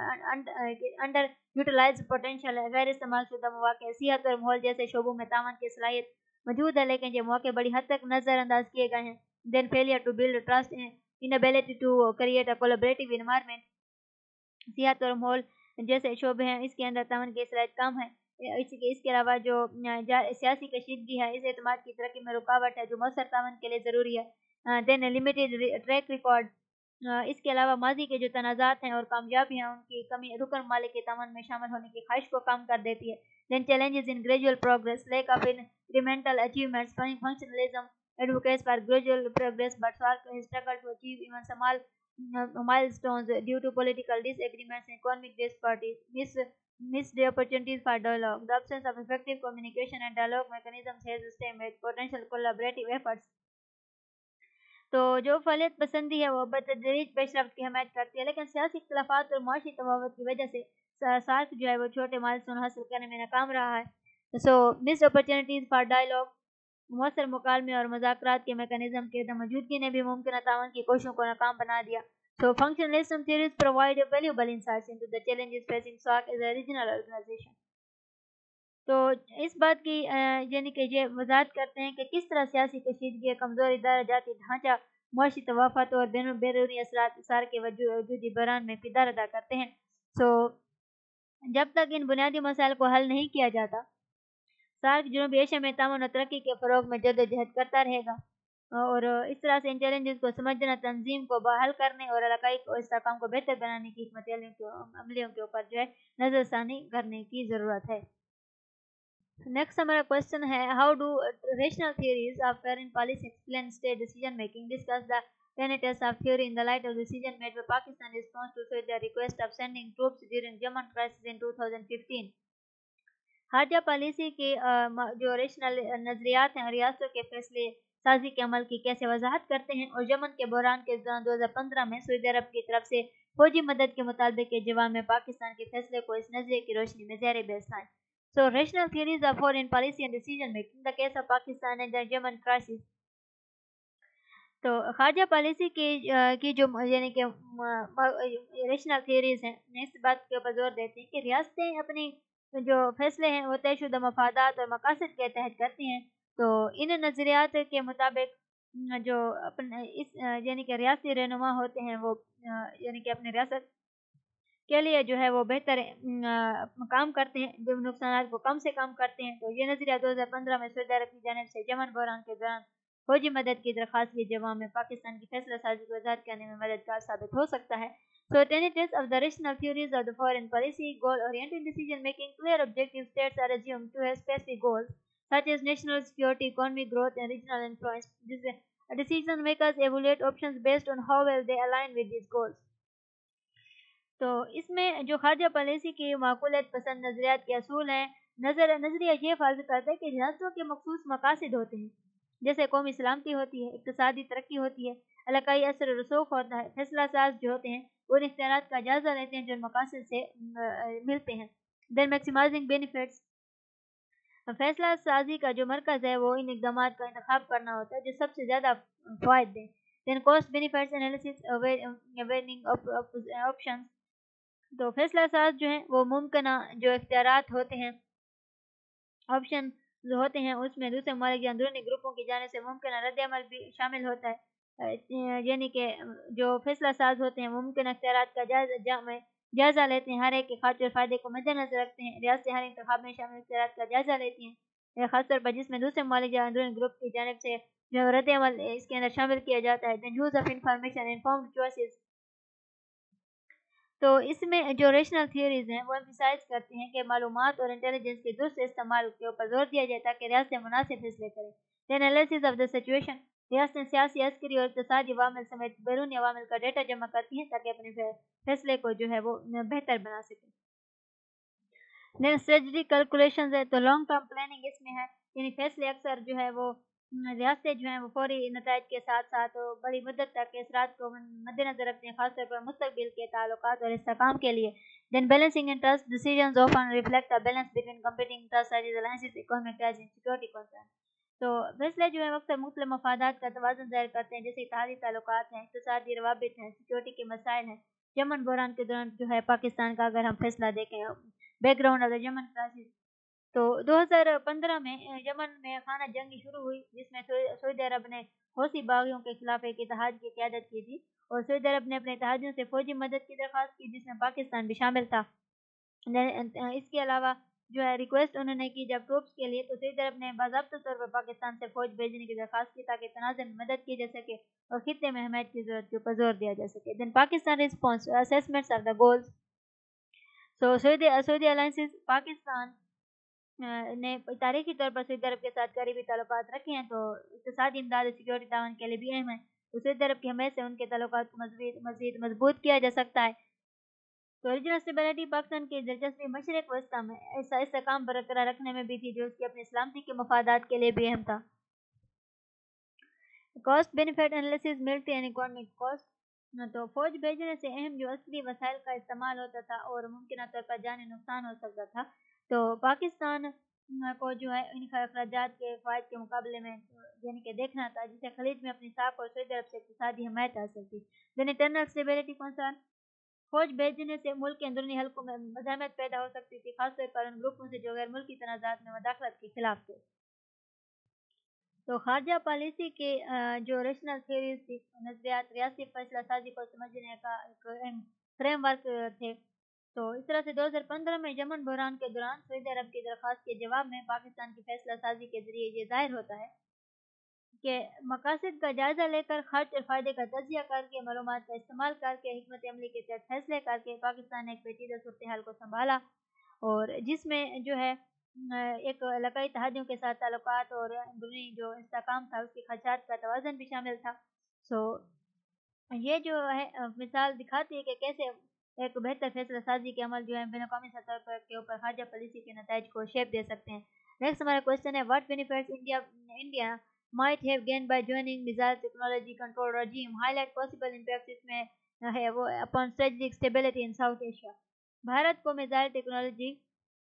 انڈر یوٹیلائزڈ پوٹینشیل ہے، غیر استعمال شدہ مواقع، صحت اور ماحول جیسے شعبوں میں تعاون کی صلاحیت موجود ہے لیکن یہ مواقع بڑی حد تک نظر انداز کیے گئے ہیں۔ Then failure to build trust, inability to create a collaborative environment. صحت اور ماحول جیسے شعبے ہیں، اس کے اندر تعاون کی صلاحیت کم ہے۔ اس کے اس کے علاوہ جو سیاسی کشیدگی ہے، اس اعتماد کی ترقی میں رکاوٹ ہے جو مؤثر تعاون کے لیے ضروری ہے۔ Then limited track record, اس کے علاوہ ماضی کے جو تنازعات ہیں اور کامیابی ہیں ان کی کمی رکن ممالک کے تعاون میں شامل ہونے کی خواہش کو کم کر دیتی ہے۔ Then challenges in gradual progress, lack of incremental achievements, functionalism advocates for gradual progress but SAARC has struggled to achieve even small milestones due to political disagreements and economic disparities, miss, missed opportunities for dialogue. The absence of effective communication and dialogue mechanisms has stymied potential collaborative efforts. تو جو فعالیت پسندی ہے وہ بتدریج پیش رفت کی حمایت کرتی ہے، لیکن سیاسی اختلافات اور معاشی تفاوت کی وجہ سے سارک جو ہے وہ چھوٹے مائلسٹون حاصل کرنے میں ناکام رہا ہے۔ So missed opportunities for dialogue, مؤثر مکالمے اور مذاکرات کے میکانزم کی موجودگی نے بھی ممکنہ تعاون کی کوششوں کو ناکام بنا دیا۔ So functionalism theories provide valuable insights into the challenges facing SAARC as a regional organization. تو اس بات کی یعنی کہ یہ وضاحت کرتے ہیں کہ کس طرح سیاسی کشیدگی، کمزور ادارہ جاتی ڈھانچہ، معاشی توافت اور بیرونی اثرات سارک کے وجودی بحران میں کردار ادا کرتے ہیں۔ سو جب تک ان بنیادی مسائل کو حل نہیں کیا جاتا، سارک جنوبی ایشیا میں تعاون و ترقی کے فروغ میں جدوجہد کرتا رہے گا۔ اور اس طرح سے ان چیلنجز کو سمجھنا تنظیم کو بحال کرنے اور علاقائی کو استحکام کو بہتر بنانے کی حکمت عملیوں کے اوپر جو ہے نظر ثانی کرنے کی ضرورت ہے. نیکسٹ ہمارا کوشچن ہے how do rational theories of foreign policy explain state decision making discuss the tenets of theory in the light of the decision made by Pakistan in response to their request of sending troops during Yemen crisis in two thousand fifteen. خارجہ policy کے جو rational نظریات ہیں ریاستوں کے فیصلے سازی کے عمل کی کیسے وضاحت کرتے ہیں اور یمن کے بحران کے دوران دو ہزار پندرہ میں سعودی عرب کی طرف سے فوجی مدد کے مطالبے کے جواب میں پاکستان کے فیصلے کو اس نظریے کی روشنی میں زیر بحث لائیں. So rational theories of foreign policy and decision making, the case of Pakistan and the Yemen crisis. تو خارجہ پالیسی کی کی جو یعنی کہ ریشنل تھیوریز ہیں اس بات کے اوپر زور دیتے ہیں کہ ریاستیں اپنی جو فیصلے ہیں وہ طے شدہ مفادات اور مقاصد کے تحت کرتی ہیں. تو ان نظریات کے مطابق جو اپنے اس یعنی کہ ریاستی رہنما ہوتے ہیں وہ یعنی کہ اپنے ریاست کے لیے جو ہے وہ بہتر کام کرتے ہیں جو نقصانات کو کم سے کم کرتے ہیں. تو یہ نظریہ دو ہزار پندرہ میں سعودی عرب کی جانب سے یمن بحران کے دوران فوجی مدد کی درخواست کے جواب میں پاکستان کی فیصلہ سازی کو وضاحت کرنے میں مددگار ثابت ہو سکتا ہے. So tenets of the rational theories of the foreign policy goal-oriented decision making, clear objective states are assumed to have specific goals such as national security, economic growth, and regional influence. This decision makers evaluate options based on how well they align with these goals. تو اس میں جو خارجہ policy کی معقولیت پسند نظریات کے اصول ہیں نظر نظریہ یہ فرض کرتا ہے کہ ریاستوں کے مخصوص مقاصد ہوتے ہیں جیسے قومی سلامتی ہوتی ہے, اقتصادی ترقی ہوتی ہے, علاقائی اثر و رسوخ ہوتا ہے. فیصلہ ساز جو ہوتے ہیں ان اختیارات کا جائزہ لیتے ہیں جو مقاصد سے ملتے ہیں. دین میکسیمائزنگ بینیفٹس, فیصلہ سازی کا جو مرکز ہے وہ ان اقدامات کا انتخاب کرنا ہوتا ہے جو سب سے زیادہ فوائد دیں. Then cost benefits analysis weighing options, تو فیصلہ ساز جو ہیں وہ ممکنہ جو اختیارات ہوتے ہیں آپشن جو ہوتے ہیں اس میں دوسرے ممالک یا اندرونی گروپوں کی جانب سے ممکنہ رد عمل بھی شامل ہوتا ہے. یعنی کہ جو فیصلہ ساز ہوتے ہیں ممکنہ اختیارات کا جائزہ جائزہ لیتے ہیں, ہر ایک کے خاطر فائدے کو مد نظر رکھتے ہیں. ریاستیں ہر انتخاب میں شامل اختیارات کا جائزہ لیتی ہیں خاص طور پر جس میں دوسرے ممالک یا اندرونی گروپ کی جانب سے جو رد عمل اس کے اندر شامل کیا جاتا ہے. Then use of information informed choices, تو اس میں جو ریشنل تھیوریز ہیں وہ ایمفیسائز کرتی ہیں کہ معلومات اور انٹیلیجنس کے درست استعمال کے اوپر زور دیا جائے تاکہ ریاستیں مناسب فیصلے کریں. Then analysis of the situation, ریاستیں سیاسی, عسکری اور اقتصادی عوامل سمیت بیرونی عوامل کا ڈیٹا جمع کرتی ہیں تاکہ اپنے فیصلے کو جو ہے وہ بہتر بنا سکیں. دین اسٹریٹجک کیلکولیشنز ہے, تو لانگ ٹرم پلاننگ اس میں ہے, یعنی فیصلے اکثر جو ہے وہ ریاستیں جو ہیں وہ فوری نتائج کے ساتھ ساتھ بڑی مدت تک اثرات کو مد نظر رکھتے ہیں خاص طور پر مستقبل کے تعلقات اور استحکام کے لیے. Then balancing interest decisions often reflect a balance between competing interest such as alliances, economic ties and security concern. تو فیصلے جو ہے اکثر مختلف مفادات کا توازن ظاہر کرتے ہیں جیسے اتحادی تعلقات ہیں, اقتصادی روابط ہیں, سیکورٹی کے مسائل ہیں. یمن بحران کے دوران جو ہے پاکستان کا اگر ہم فیصلہ دیکھیں background of Yemen crisis, تو دو ہزار پندرہ میں یمن میں خانہ جنگی شروع ہوئی جس میں سعودی عرب نے حوثی باغیوں کے خلاف ایک اتحاد کی قیادت کی تھی اور سعودی عرب نے اپنے اتحادیوں سے فوجی مدد کی درخواست کی جس میں پاکستان بھی شامل تھا. اس کے علاوہ جو ہے ریکویسٹ انہوں نے کی جب ٹروپس کے لیے, تو سعودی عرب نے باضابطہ طور پر پاکستان سے فوج بھیجنے کی درخواست کی تاکہ تنازع میں مدد کی جا سکے اور خطے میں حمایت کی ضرورت کے اوپر زور دیا جا سکے. Then Pakistan response assessments of the goals, so Saudi Saudi alliances Pakistan نے تاریخی طور پر سعودی عرب کے ساتھ قریبی تعلقات رکھے ہیں تو اقتصادی امداد اور سیکورٹی تعاون کے لیے بھی اہم ہے. تو سعودی عرب کی حمایت سے ان کے تعلقات کو مزید مزید مضبوط کیا جا سکتا ہے. تو ریجنل اسٹیبلٹی پاکستان کی دلچسپی مشرق وسطی میں ایسا استحکام برقرار رکھنے میں بھی تھی جو اس کی اپنی سلامتی کے مفادات کے لیے بھی اہم تھا. Cost benefit analysis, military and economic cost, تو فوج بھیجنے سے اہم جو عسکری وسائل کا استعمال ہوتا تھا اور ممکنہ طور پر جانی نقصان ہو سکتا تھا. تو پاکستان کو جو ہے ان اخراجات کے فوائد کے مقابلے میں یعنی کہ دیکھنا تھا جسے خلیج میں اپنی ساکھ اور سعودی عرب سے اقتصادی حمایت حاصل تھی. دین انٹرنل اسٹیبلٹی کنسرن, فوج بھیجنے سے ملک کے اندرونی حلقوں میں مزاحمت پیدا ہو سکتی تھی خاص طور پر ان گروپوں سے جو غیر ملکی تنازعات میں مداخلت کے خلاف تھے. تو خارجہ پالیسی کے جو ریشنل تھیوریز تھی نظریات ریاستی فیصلہ سازی کو سمجھنے کا ایک اہم فریم ورک تھے. تو اس طرح سے دو ہزار پندرہ میں یمن بحران کے دوران سعودی عرب کی درخواست کے جواب میں پاکستان کی فیصلہ سازی کے ذریعے یہ ظاہر ہوتا ہے کے مقاصد کا جائزہ لے کر خرچ اور فائدے کا تجزیہ کر کے معلومات کا استعمال کر کے حکمت عملی کے تحت فیصلے کر کے پاکستان نے ایک پیچیدہ صورتحال کو سنبھالا، اور جس میں جو ہے ایک علاقائی اتحادیوں کے ساتھ تعلقات اور اندرونی جو استحکام تھا اس کے خدشات کا توازن بھی شامل تھا۔ سو یہ جو ہے مثال دکھاتی ہے کہ کیسے ایک بہتر فیصلہ سازی کے عمل جو ہے بین الاقوامی سطح پر کے اوپر خارجہ پالیسی کے نتائج کو شیپ دے سکتے ہیں۔ نیکسٹ ہمارا کوشچن ہے what benefits India India might have gained by joining missile technology control regime, highlight possible impacts اس میں ہے وہ upon strategic stability in South Asia۔ Bharat کو میزائل ٹیکنالوجی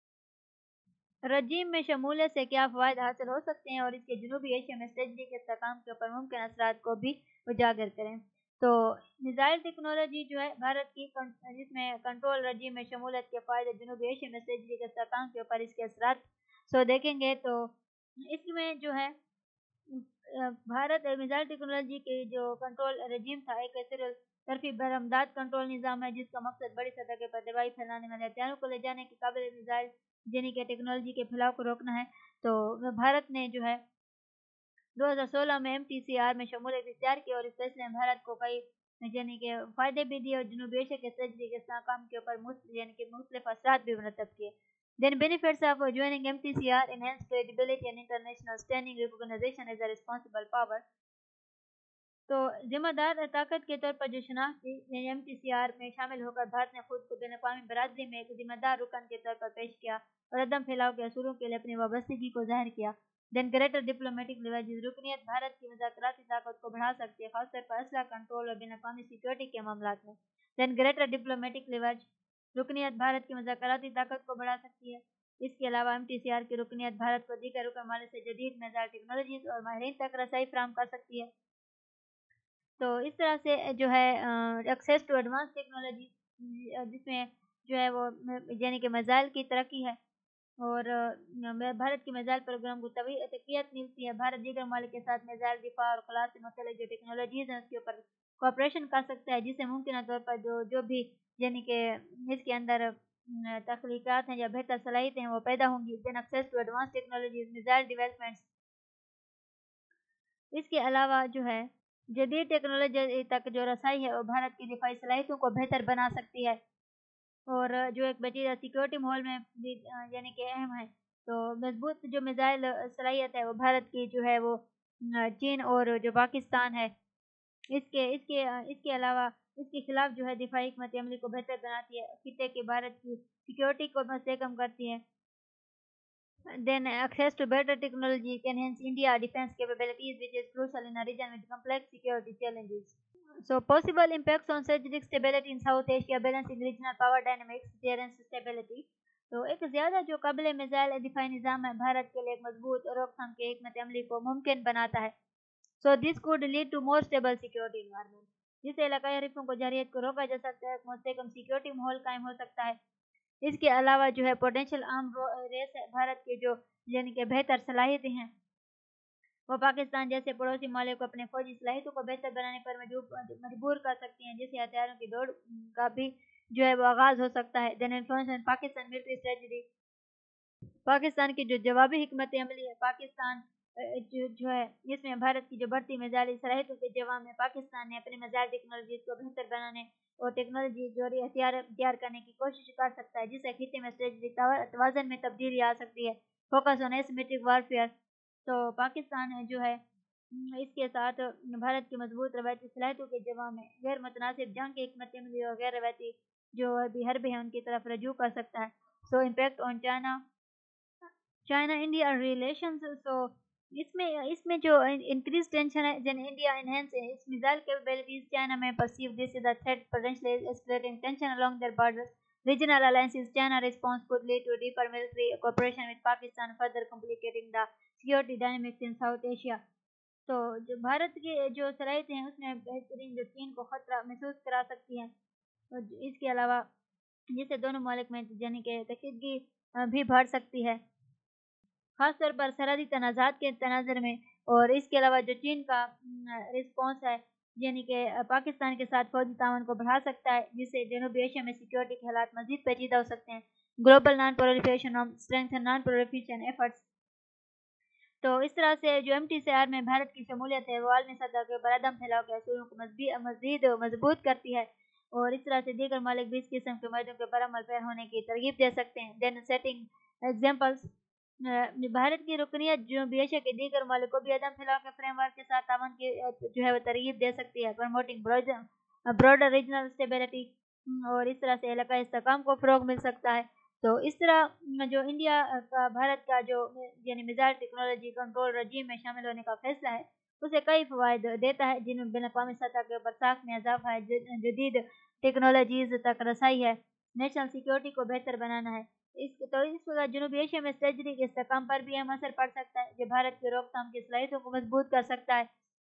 رجیم میں شمولیت سے کیا فوائد حاصل ہو سکتے ہیں اور اس کے جنوبی ایشیا میں اسٹریٹجی کے استحکام کے اوپر ممکن اثرات کو بھی اجاگر کریں۔ تو میزائل ٹیکنالوجی جو ہے بھارت کی جس میں کنٹرول رجیم میں شمولیت کے فائدے جنوبی ایشیا میں اسٹریٹجی کے استحکام کے اوپر اس کے اثرات سو دیکھیں گے تو اس میں جو ہے بھارت میزائل ٹیکنالوجی کے جو کنٹرول رجیم تھا ایک ایسے طرفی برآمدات کنٹرول نظام ہے جس کا مقصد بڑی سطح کے پر دبائی پھیلانے والے ہتھیاروں کو لے جانے کے قابل میزائل جنی کے ٹیکنالوجی کے پھیلاؤ کو روکنا ہے۔ تو بھارت نے جو ہے دو ہزار سولہ میں ایم ٹی سی آر میں شمولیت اختیار کی اور اس فیصلے میں بھارت کو کئی یعنی کہ فائدے بھی دیے اور جنوبی ایشیا کے اسٹریٹجی کے استحکام کے اوپر مختلف یعنی کہ مختلف اثرات بھی مرتب کیے۔ Then benefits of joining M T C R enhanced credibility and international standing recognition as a responsible power۔ تو ذمہ دار طاقت کے طور پر جو شناخت یعنی ایم ٹی سی آر میں شامل ہو کر بھارت نے خود کو بین الاقوامی برادری میں ایک ذمہ دار رکن کے طور پر پیش کیا اور عدم پھیلاؤ کے اصولوں کے لیے اپنی وابستگی کو ظاہر کیا۔ دین گریٹر ڈپلومیٹک لیوریج رکنیت بھارت کی مذاکراتی طاقت کو بڑھا سکتی ہے خاص طور پر اسلحہ کنٹرول اور بین الاقوامی سیکورٹی کے معاملات میں۔ دین گریٹر ڈپلومیٹک لیوریج رکنیت بھارت کی مذاکراتی طاقت کو بڑھا سکتی ہے۔ اس کے علاوہ ایم ٹی سی آر کی رکنیت بھارت کو دیگر رکن ممالک سے جدید میزائل ٹیکنالوجیز اور ماہرین تک رسائی فراہم کر سکتی ہے۔ تو اس طرح سے جو ہے ایکسیس ٹو ایڈوانس ٹیکنالوجی جس میں جو ہے وہ یعنی کہ میزائل کی ترقی ہے اور بھارت کی میزائل پروگرام کو تقویت ملتی ہے۔ بھارت دیگر ممالک کے ساتھ میزائل دفاع اور خلا سے متعلق جو ٹیکنالوجیز ہیں اس کے اوپر کوآپریشن کر سکتا ہے جس سے ممکنہ طور پر جو جو بھی یعنی کہ اس کے اندر تخلیقات ہیں یا بہتر صلاحیتیں ہیں وہ پیدا ہوں گی۔ Then access to advance technologies missile developments اس کے علاوہ جو ہے جدید ٹیکنالوجی تک جو رسائی ہے وہ بھارت کی دفاعی صلاحیتوں کو بہتر بنا سکتی ہے اور جو ایک پیچیدہ سیکورٹی ماحول میں بھی یعنی کہ اہم ہے۔ تو مضبوط جو میزائل صلاحیت ہے وہ بھارت کی جو ہے وہ چین اور جو پاکستان ہے اس کے اس کے اس کے علاوہ اس کے خلاف جو ہے دفاعی حکمت عملی کو بہتر بناتی ہے، خطے کے بھارت کی سیکورٹی کو مستحکم کرتی ہے۔ Then access to better technology can enhance India defense capabilities, which is crucial in a region with complex security challenges. So possible impacts on strategic stability in South Asia, balancing regional power dynamics, deterrence stability. تو ایک زیادہ جو قابل missile دفاعی نظام ہے بھارت کے لیے ایک مضبوط اور روک تھام کے حکمت عملی کو ممکن بناتا ہے۔ So this could lead to more stable security environment، جس سے علاقائی حریفوں کو جارحیت کو روکا جا سکتا ہے، مستحکم سیکورٹی ماحول قائم ہو سکتا ہے۔ اس کے علاوہ جو ہے پوٹینشیل آرم ریس ہے بھارت کے جو یعنی کہ بہتر صلاحیتیں ہیں وہ پاکستان جیسے پڑوسی ممالک کو اپنے فوجی صلاحیتوں کو بہتر بنانے پر مجبور کر سکتی ہیں، جس سے ہتھیاروں کی دوڑ کا بھی جو ہے وہ آغاز ہو سکتا ہے۔ Then influence Pakistan military strategy Pakistan کی جو جوابی حکمت عملی ہے پاکستان جو, جو ہے اس میں بھارت کی جو بڑھتی میزائل صلاحیتوں کے جواب میں پاکستان نے اپنی میزائل ٹیکنالوجیز کو بہتر بنانے اور ٹیکنالوجی جوڑی ہتھیار تیار کرنے کی کوشش کر سکتا ہے، جس سے خطے میں اسٹریٹجک توازن میں تبدیلی آ سکتی ہے۔ فوکس آن ایسیمیٹرک وارفیئر، تو پاکستان جو ہے اس کے ساتھ بھارت کی مضبوط روایتی صلاحیتوں کے جواب میں غیر متناسب جنگ کی حکمت عملی اور غیر روایتی جو بھی حربے ہیں ان کی طرف رجوع کر سکتا ہے۔ So impact on China China India relations, so اس میں اس میں جو انکریز ٹینشن ہے جن India enhance its missile capabilities, China may perceive this as a threat, potentially escalating tension along their borders. Regional alliances China response could lead to deeper military cooperation with Pakistan, further complicating the security dynamics in South Asia. تو جو بھارت کی جو صلاحیتیں ہیں اس میں بہترین جو چین کو خطرہ محسوس کرا سکتی ہیں اور اس کے علاوہ جس سے دونوں ممالک میں یعنی کہ کشیدگی بھی بڑھ سکتی ہے، خاص طور پر سرحدی تنازعات کے تناظر میں، اور اس کے علاوہ جو چین کا رسپانس ہے یعنی کہ پاکستان کے ساتھ فوجی تعاون کو بڑھا سکتا ہے، جس سے جنوبی ایشیا میں سیکورٹی کے حالات مزید پیچیدہ ہو سکتے ہیں۔ Global non proliferation strengthen non proliferation efforts, तो इस तरह से जो एम टी सी आर में भारत की शमूलियत है वो आलमी सतह के ऊपर अदम फैलाव के असूलों को मज़ीद मजबूत करती है, और इस तरह से दीगर मालिक भी इस किस्म के मायदों के पर अमल पैर होने की तरगीब दे सकते हैं। देन सेटिंग एग्जाम्पल्स, भारत की रुकनीत जो भी एशिया के दीगर मालिक को भी अदम फैलाव के फ्रेमवर्क के साथ तावन की जो है वो तरगीब दे सकती है। प्रमोटिंग ब्रॉडर रीजनल स्टेबिलिटी, और इस तरह से इलाकाई इस्तेहकाम को फ़रोग मिल सकता है। तो इस तरह जो इंडिया का भारत का जो यानी मिज़ाइल टेक्नोलॉजी कंट्रोल रजीम में शामिल होने का फैसला है उसे कई फ़वाइद देता है, जिनमें बैनुल-अक़वामी सतह के ऊपर साख में इजाफा है, जदीद टेक्नोलॉजीज़ तक रसाई है, नेशनल सिक्योरिटी को बेहतर बनाना है। इस तो इस वजह जनूबी एशिया में स्ट्रेटजी के इस्तेहकाम पर भी अहम असर पड़ सकता है, जो भारत की रोकथाम की सलाहियतों को मजबूत कर सकता है।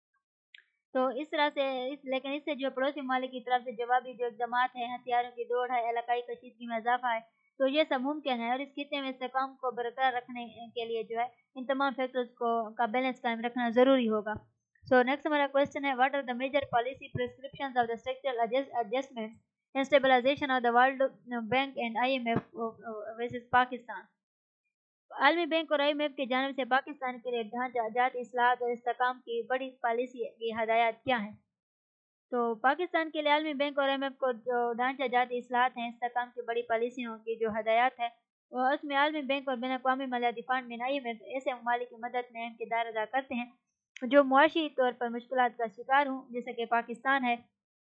तो इस तरह से इस लेकिन इससे जो पड़ोसी मालिक की तरफ से जवाबी जो इक़दामात है, हथियारों की दौड़ है, इलाकाई कशीदगी में इजाफा है, तो ये सब मुमकिन है, और इस खित्ते में इस्तेहकाम को बरकरार रखने के लिए जो है इन तमाम फैक्टर्स को का बैलेंस कायम रखना ज़रूरी होगा। सो नेक्स्ट हमारा क्वेश्चन है, what are the major policy prescriptions of the structural adjustments and stabilization of the World Bank and I M F versus Pakistan. आलमी बैंक और आई एम एफ की जानिब से पाकिस्तान के लिए ढांचा जात इस्लाहात और इस्तेहकाम की बड़ी पॉलिसी की हदायत क्या हैं? तो पाकिस्तान के लिए आलमी बैंक और आई एम एफ को जो ढांचा जात इस्लाहात हैं, इस्तेहकाम की बड़ी पॉलिसियों की जो हदायत है, और उसमें आलमी बैंक और बैनुल-अक़वामी मालियाती फंड में आई एम एफ ऐसे ममालिक की मदद में अहम किरदार अदा करते हैं जो मुआशी तौर पर मुश्किलात का शिकार हों, जैसे कि पाकिस्तान है।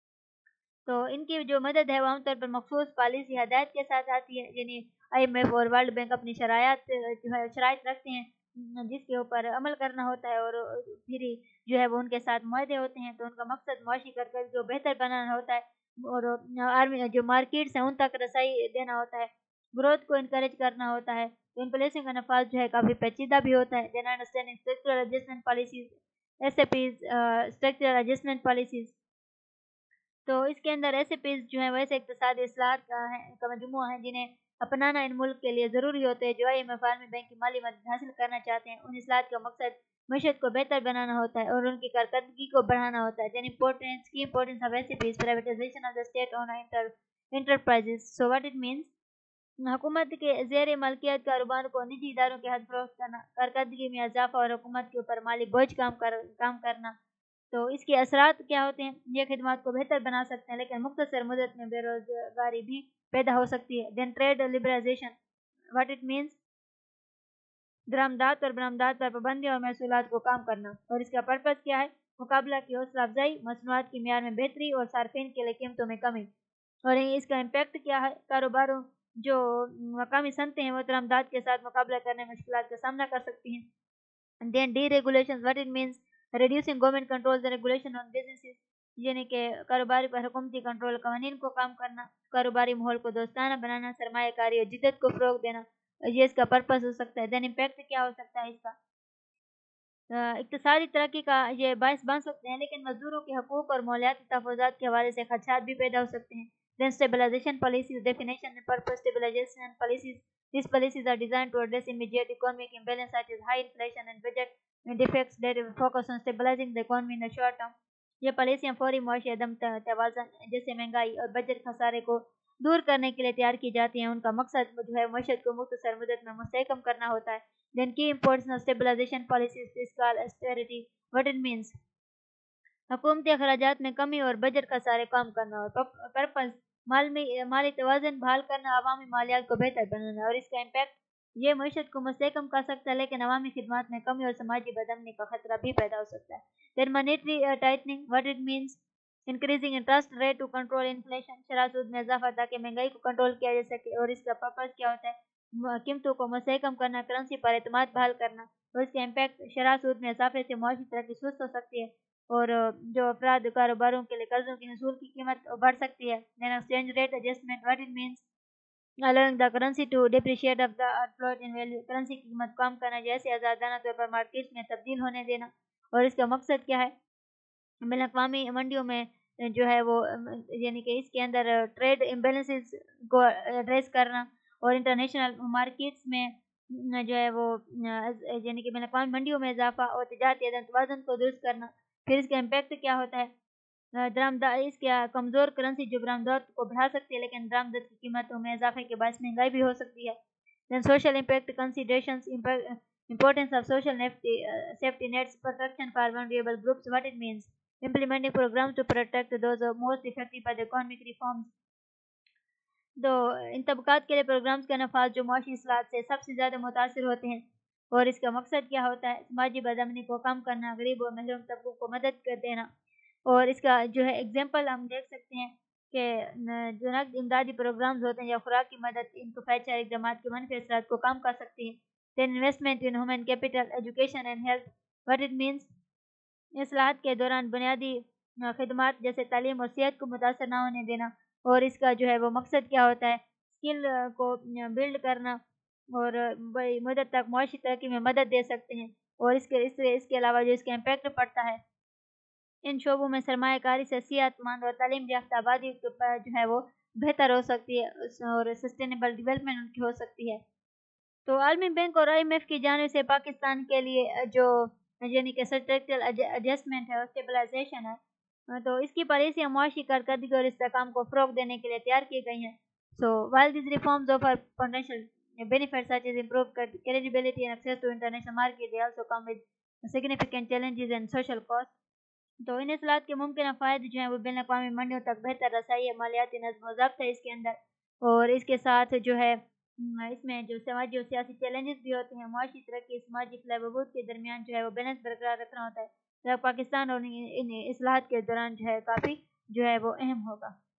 तो इनकी जो मदद है वो आमतौर पर मखसूस पॉलिसी हदायत के साथ आती है, यानी आई एम एफ और वर्ल्ड बैंक अपनी शरायत जो है शराइत रखते हैं जिसके ऊपर अमल करना होता है, और फिर जो है वो उनके साथ मुआहदे होते हैं। तो उनका मकसद मुआशी कर कर जो बेहतर बनाना होता है, और आर्मी जो मार्केट्स हैं उन तक रसाई देना होता है, ग्रोथ को इनकरेज करना होता है। तो इन पॉलिसियों का नफाज जो है काफ़ी पेचीदा भी होता है। Then understanding structural adjustment policies, S A Ps structural adjustment policies. तो इसके अंदर ऐसे पेज जो है वैसे इक़्तिसादी इस्लाहात का है का मजमूआ है जिन्हें अपनाना इन मुल्क के लिए ज़रूरी होते हैं जो आई एम एफ आलमी बैंक की माली मदद हासिल करना चाहते हैं। उन इस्लाहात का मकसद मईशत को बेहतर बनाना होता है और उनकी कारकर्दगी को बढ़ाना होता है। देन इम्पोर्टेंस की importance of SAPs, privatization of the state owned enterprises. So what it means, हुकूमत के ज़ेर मलकियत कारोबार को निजी इदारों के हद फरोख्त करना, कारकर्दगी में इजाफा और हुकूमत के ऊपर माली बोझ काम कर काम करना। तो इसके असरात क्या होते हैं, ये खिदमात को बेहतर बना सकते हैं, लेकिन मुख्तसर मुद्दत में बेरोजगारी भी पैदा हो सकती है। Then trade liberalization, what it means, दरामदात और बरामदात पर पाबंदियों और महसूलात को कम करना, और इसका पर्पस क्या है, मुकाबला की हौसला अफजाई, मसनूआत की मियार में बेहतरी और सार्फिन के लिए कीमतों में कमी। और इसका इम्पैक्ट क्या है, कारोबारों जो मकामी सनतें हैं वो दरामदात के साथ मुकाबला करने में मुश्किलात का सामना कर सकती हैं। Then deregulation, what it means, reducing government controls and regulation on businesses, यानी कि कारोबारी पर हुकूमती कंट्रोल कवानीन को काम करना, कारोबारी माहौल को दोस्ताना बनाना, सरमायाकारी और जिद्दत को फ़रोग देना, ये इसका पर्पस हो सकता है। देन इम्पैक्ट क्या हो सकता है इसका, इक़्तिसादी तरक्की का ये बायस बन सकते हैं, लेकिन मजदूरों के हकूक़ और मौलियाती तहफ़्फ़ुज़ात के हवाले से खदशात भी पैदा हो सकते हैं। Then stabilization policies, definition and purpose stabilization policies, these policies are designed to address immediate economic imbalance such as high inflation and budget defects that focus on stabilizing the economy in the short term. ये पॉलिसियाँ फौरी मुआशी अदम तवाज़ुन जैसे महंगाई और budget खसारे को दूर करने के लिए तैयार की जाती हैं। उनका मकसद जो है मईशत को मुख्तसर मुद्दत में मुस्तहकम करना होता है। देन की importance of stabilization policies, fiscal austerity, what it means, हुकूमती अखराजात में कमी और बजट खसारे कम करना, और पर्पस माली माली तवाज़ुन बहाल करना, अवामी मालियात को बेहतर बनाना, और इसका इम्पैक्ट ये मईशत को मुस्तहकम कर सकता है, लेकिन अवामी खिदमात में कमी और समाजी बदमनी का खतरा भी पैदा हो सकता है। Then monetary tightening, what it means, increasing interest rate to control inflation, शरह सूद में इजाफा ताकि महंगाई को कंट्रोल किया जा सके, और इसका पर्पस क्या होता है, कीमतों को मुस्तहकम करना, करेंसी पर एतमाद बहाल करना, और इसका इम्पैक्ट शरह सूद में इजाफे से मुआशी तरक्की सुस्त हो सकती है, और जो अफराद कारोबारों के लिए कर्जों की हसूल की कीमत बढ़ सकती है। Then exchange rate adjustment, what it means, allowing the currency to depreciate of the float in value, currency की कीमत कम करना, जैसे आज़ादाना तौर पर मार्केट में तब्दील होने देना, और इसका मकसद क्या है, बैनुल-अक़वामी मंडियों में जो है वो यानी कि इसके अंदर ट्रेड इम्बेलेंसेस को एड्रेस करना, और इंटरनेशनल मार्केट्स में जो है वो यानी कि बैनुल-अक़वामी मंडियों में इजाफा और तिजारती तवाज़ुन को दुरुस्त करना। फिर इसका इम्पैक्ट क्या होता है, दरामदात, इसके कमज़ोर करेंसी जो बरामदात को बढ़ा सकती है, लेकिन बरामदात की कीमतों में इजाफे के बायस महंगाई भी हो सकती है। Then social impact considerations, Importance of social safety, uh, safety nets, protection for vulnerable groups. What it means: implementing programs to protect those who are most affected by the economic reforms. तो इन तबकात के लिए programmes का नफाज जो माशी इस्लाहत से सबसे ज़्यादा मुतासर होते हैं, और इसका मकसद क्या होता है? समाजी बदअमनी को कम करना, गरीब और महरूम तबकों को मदद कर देना। और इसका जो है एग्जांपल हम देख सकते हैं कि न- जो नकद इमदादी प्रोग्राम्स होते हैं या खुराक की मदद इंफ्रास्ट्रक्चर इक़दामात के मनफी असरात को कम कर सकती हैं। Then investment in human capital, education and health. What it means: इस्लाहत के दौरान बुनियादी अ, खिदमात जैसे तालीम और सेहत को मुतासर ना होने देना। और इसका जो है वो मकसद क्या होता है? स्किल को बिल्ड करना, और अ, बड़ी मुद्दत तक मुआशी तरक्की में मदद दे सकते हैं। और इसके इससे इसके अलावा जो इसका इम्पैक्ट पड़ता है, इन शोबों में सरमायाकारी से सेहतमंद और तालीम याफ्ता आबादी के ऊपर जो है वो बेहतर हो सकती है, उस- और सस्टेनेबल डेवलपमेंट उनकी हो सकती है। तो आलमी बैंक और आई एम एफ की जानिब से पाकिस्तान के लिए अ, जो यानी कि स्ट्रक्चरल एडजस्टमेंट है और स्टेबलाइजेशन है, अ, तो इसकी पॉलिसियाँ मुआशी कारकर्दगी और इस्तेहकाम को फ़रोग देने के लिए तैयार की गई हैं। सो while these reforms offer potential benefits such as improved credibility and access to international market, they also come with significant challenges and social costs. तो इन इस्लाहत के मुमकिन फ़ायदे जो हैं वो बैन अक़वामी मंडियों तक बेहतर रसाई है, मालियाती नज़्म व ज़ब्त है इसके अंदर, और इसके साथ जो है न, इसमें जो समाजी और सियासी चैलेंजेस भी होते हैं। मुआशी तरक्की, समाजी फलाह बहबूद के दरमियान जो है वो बैलेंस बरकरार रखना होता है, जब पाकिस्तान और इन इन इस्लाहत के दौरान जो है काफ़ी जो है वो अहम होगा।